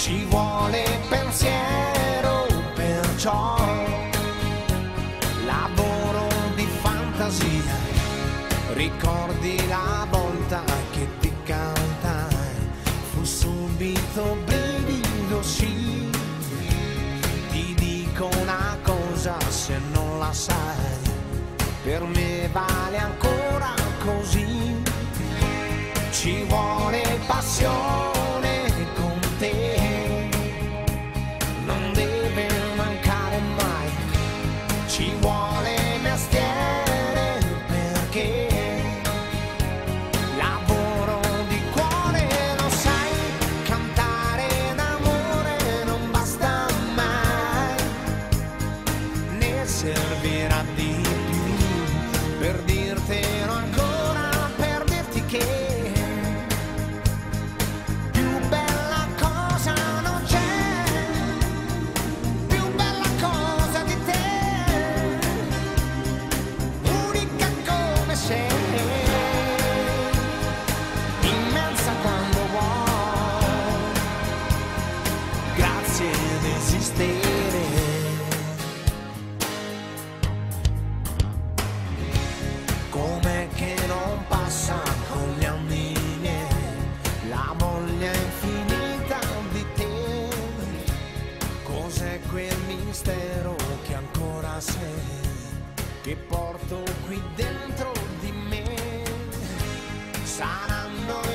Ci vuole pensiero, perciò lavoro di fantasia. Ricordi la volta che ti cantai, fu subito brivido, sì. Ti dico una cosa, se non la sai, per me vale ancora così. Ci vuole passione con te, non deve mancare mai. Ci vuole mestiere perché lavoro di cuore, lo sai. Cantare d'amore non basta mai, ne servirà di più per dirtelo ancora, per dirti che immensa quando vuoi, grazie ad esistere. Com'è che non passa con gli anni miei la voglia infinita di te? Cos'è quel mistero che ancora sei, che porto qui dentro di me? Saranno